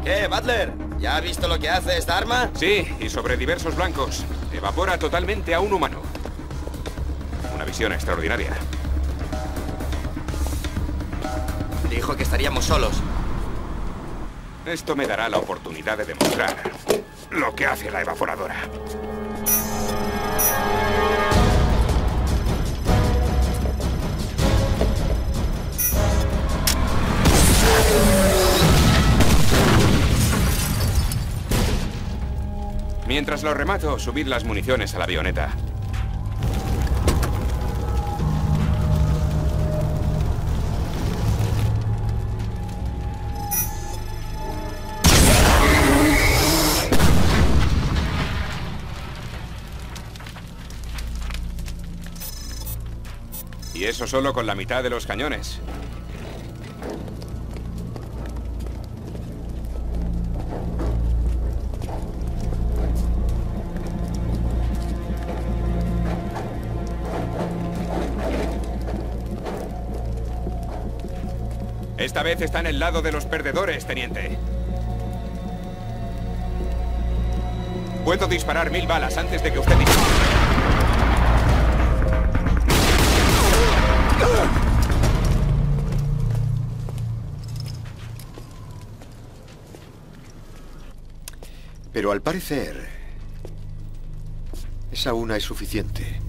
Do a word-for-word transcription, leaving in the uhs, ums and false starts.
¿Qué, Butler? ¿Ya ha visto lo que hace esta arma? Sí, y sobre diversos blancos. Evapora totalmente a un humano. Una visión extraordinaria. Dijo que estaríamos solos. Esto me dará la oportunidad de demostrar lo que hace la evaporadora. Mientras lo remato, subid las municiones a la avioneta. Y eso solo con la mitad de los cañones. Esta vez está en el lado de los perdedores, teniente. Puedo disparar mil balas antes de que usted dispare. Pero al parecer, esa una es suficiente.